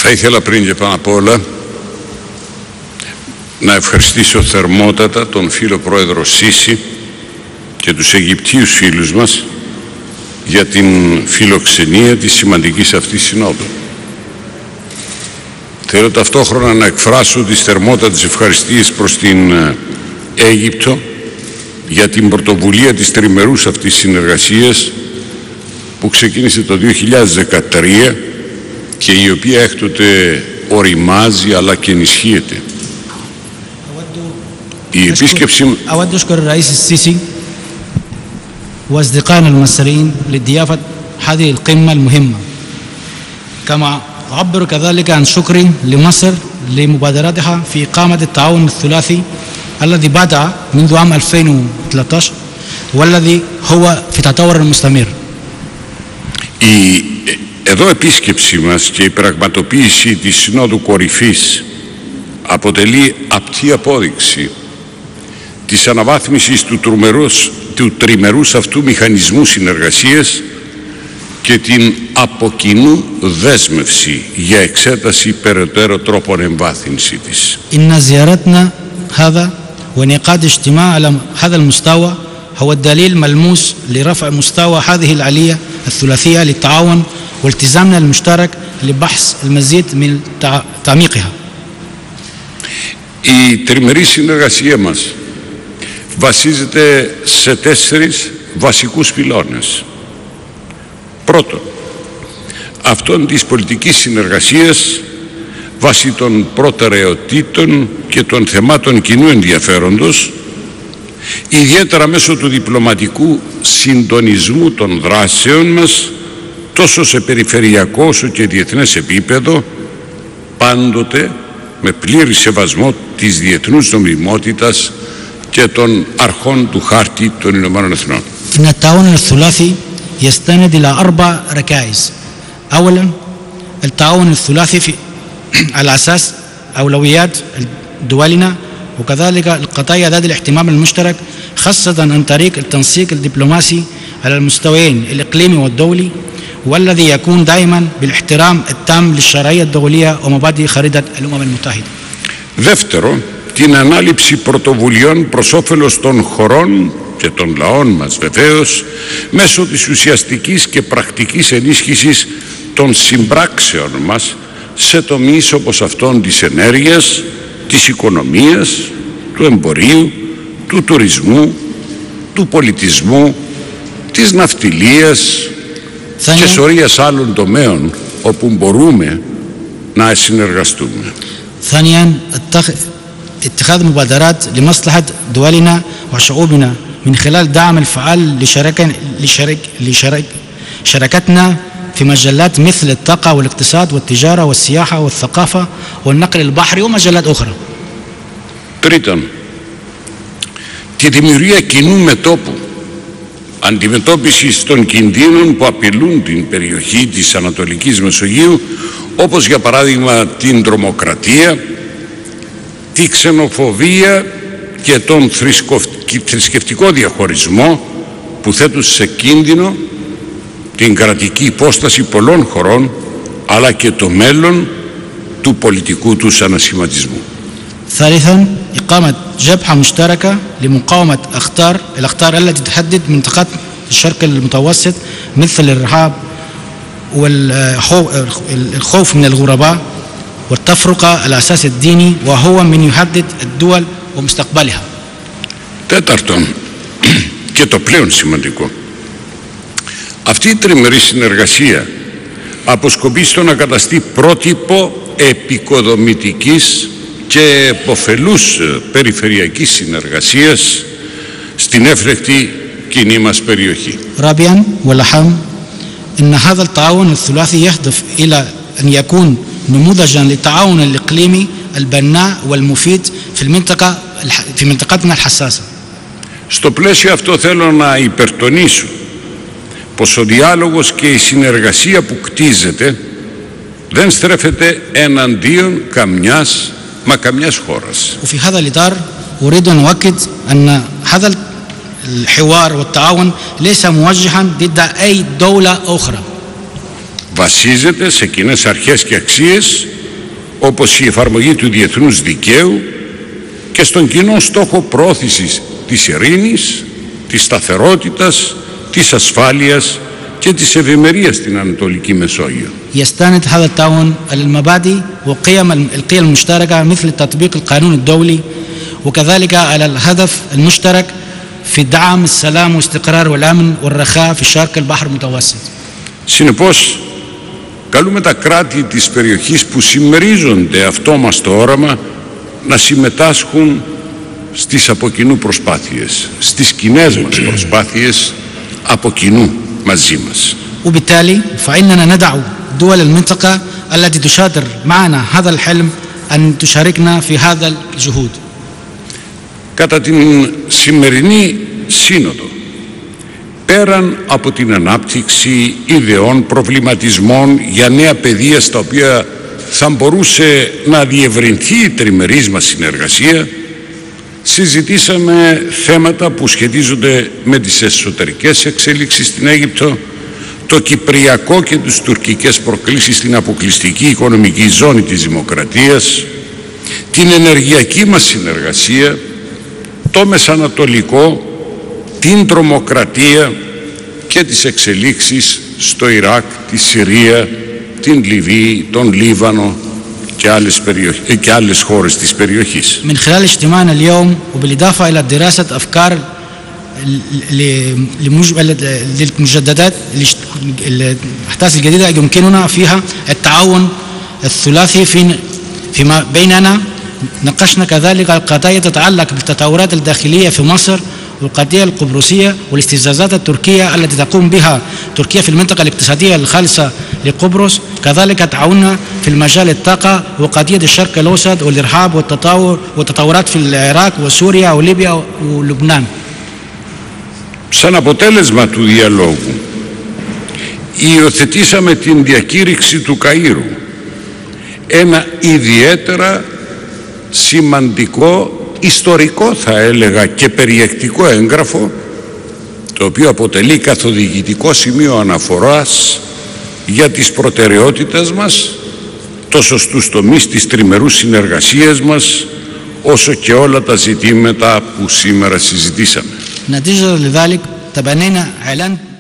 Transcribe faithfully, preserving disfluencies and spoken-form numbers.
Θα ήθελα πριν και πάνω απ' όλα να ευχαριστήσω θερμότατα τον φίλο πρόεδρο Σίση και τους Αιγυπτίους φίλους μας για την φιλοξενία της σημαντικής αυτής συνόδου. Θέλω ταυτόχρονα να εκφράσω τις θερμότατες ευχαριστίες προς την Αίγυπτο για την πρωτοβουλία της τριμερούς αυτής συνεργασίας που ξεκίνησε το δύο χιλιάδες δεκατρία και η οποία έκτοτε οριμάζει αλλά και ενισχύεται. Η επίσκεψη... أود أشكر الرئيس السيسي وأصدقائنا المصريين لضيافة هذه القمة المهمة. كما أعبر كذلك عن شكري لمصر لمبادرتها في إقامة التعاون الثلاثي الذي بدأ منذ عام ألفين وثلاثة عشر والذي هو في تطور مستمر. Η εδώ επίσκεψη μας και η πραγματοποίηση της Συνόδου Κορυφής αποτελεί απτή απόδειξη της αναβάθμισης του, τριμερούς, του τριμερούς αυτού μηχανισμού συνεργασίας και την από κοινού δέσμευση για εξέταση περαιτέρω τρόπων εμβάθυνση της. إن زيارتنا هذا وانعقاد اجتماع على هذا المستوى هو الدليل ملموس لرفع مستوى هذه الآلية الثلاثية للتعاون والتزامنا المشترك لبحث المزيد من تعميقها. Η τριμερή συνεργασία μας βασίζεται σε τέσσερις βασικούς πυλώνες. Πρώτον, αυτόν της πολιτικής συνεργασίας βάσει των προτεραιοτήτων και των θεμάτων κοινού ενδιαφέροντος, ιδιαίτερα μέσω του διπλωματικού συντονισμού των δράσεων μας τόσο σε περιφερειακό όσο και διεθνές επίπεδο, πάντοτε με πλήρη σεβασμό της διεθνούς νομιμότητας και των αρχών του χάρτη των Ηνωμένων Εθνών. إن التعاون الثلاثي يستند إلى أربع ركائز. أولا التعاون الثلاثي في على أساس أولويات دولنا وكذلك القضايا ذات الاهتمام المشترك خاصة عن طريق التنسيق الدبلوماسي على المستويين الإقليمي والدولي والذي يكون دائما بالاحترام التام للشرعية الدولية ومبادئ خريطة الأمم المتحدة. Δεύτερο, την ανάληψη πρωτοβουλειών προς όφελος των χωρών και των λαών μας βεβαίως μέσω της ουσιαστικής και πρακτικής ενίσχυσης των συμπράξεων μας σε τομείς όπως αυτών της ενέργειας, της οικονομίας, του εμπορίου, του τουρισμού, του πολιτισμού, της ναυτιλίας και σωρίας άλλων τομέων όπου μπορούμε να συνεργαστούμε. ثانيا اتخاذ مبادرات لمصلحة دولنا وشعوبنا من خلال دعم الفعال لشركتنا في مجالات مثل الطاقة والاقتصاد والتجارة والسياحة والثقافة والنقل البحري ومجالات أخرى. Τρίτον, τη δημιουργία κοινού μετώπου αντιμετώπισης των κινδύνων που απειλούν την περιοχή της Ανατολικής Μεσογείου, όπως για παράδειγμα την τρομοκρατία, τη ξενοφοβία και τον θρησκευτικό διαχωρισμό που θέτουν σε κίνδυνο την κρατική υπόσταση πολλών χωρών αλλά και το μέλλον του πολιτικού τους ανασχηματισμού. ثالثا إقامة جبهة مشتركة لمقاومة أخطار الأخطار التي تهدد منطقة الشرق المتوسط مثل الإرهاب والخوف من الغرباء والتفرقة على الأساس الديني وهو من يهدد الدول ومستقبلها. Τέταρτον, και το πλέον σημαντικό, αυτή η τριμερή συνεργασία αποσκοπεί στο να καταστεί πρότυπο επικοδομητικής και εποφελούς περιφερειακής συνεργασίας στην έφλεκτη κοινή μας περιοχή. رابعا والأهم إن هذا التعاون الثلاثي يهدف إلى أن يكون نموذجا للتعاون الإقليمي البناء والمفيد في المنطقة في منطقتنا الحساسة. Στο πλαίσιο αυτό θέλω να υπερτονίσω πως ο διάλογος και η συνεργασία που κτίζεται δεν στρέφεται εναντίον καμιάς μα καμιάς χώρας. وفي هذا الإطار أريد أن أؤكد أن هذا الحوار والتعاون ليس موجها ضد أي دولة أخرى. βασίζεται σε κοινές αρχές και αξίες όπως η εφαρμογή του διεθνούς δικαίου και στον κοινό στόχο πρόθεσης της ειρήνης, της σταθερότητας, της ασφάλειας και της ευημερίας στην Ανατολική Μεσόγειο. يستند هذا التعاون على المبادئ وقيم القيم المشتركة مثل تطبيق القانون الدولي وكذلك على الهدف المشترك في دعم السلام والاستقرار والأمن والرخاء في شرق البحر المتوسط. Συνεπώς, καλούμε τα κράτη της περιοχής που συμμερίζονται αυτό μας το όραμα να συμμετάσχουν στις από κοινού προσπάθειες, στις κοινές μας προσπάθειες από κοινού μαζί μας. وبالتالي فإننا ندعو دول المنطقة التي تشاطر معنا هذا الحلم أن تشاركنا في هذا الجهود. Κατά την σημερινή σύνοδο, πέραν από την ανάπτυξη ιδεών, προβληματισμών για νέα πεδία στα οποία θα μπορούσε να διευρυνθεί η τριμερής μας συνεργασία, συζητήσαμε θέματα που σχετίζονται με τις εσωτερικές εξέλιξεις στην Αίγυπτο, το κυπριακό και τις τουρκικές προκλήσεις στην αποκλειστική οικονομική ζώνη της δημοκρατίας, την ενεργειακή μας συνεργασία, το Μεσανατολικό, την τρομοκρατία και τις εξελίξεις στο Ιράκ, τη Συρία, την Λιβύη, τον Λίβανο και άλλες, περιοχ... και άλλες χώρες της περιοχής. من خلال اجتماعنا اليوم وبالإضافة إلى دراسة أفكار للمجددات الأحداث الجديدة يمكننا فيها التعاون الثلاثي في فيما بيننا. ناقشنا كذلك القضايا تتعلق بالتطورات الداخلية في مصر والقضية القبرصية والاستفزازات التركية التي تقوم بها تركيا في المنطقة الاقتصادية الخالصة لقبرص. كذلك تعاوننا في المجال الطاقة وقضية الشرق الأوسط والإرهاب والتطور والتطورات في العراق وسوريا وليبيا ولبنان. Σαν αποτέλεσμα του διαλόγου υιοθετήσαμε την διακήρυξη του Καΐρου, ένα ιδιαίτερα σημαντικό, ιστορικό θα έλεγα και περιεκτικό έγγραφο, το οποίο αποτελεί καθοδηγητικό σημείο αναφοράς για τις προτεραιότητες μας τόσο στους τομείς της τριμερούς συνεργασίας μας όσο και όλα τα ζητήματα που σήμερα συζητήσαμε. نتيجة لذلك تبنينا إعلان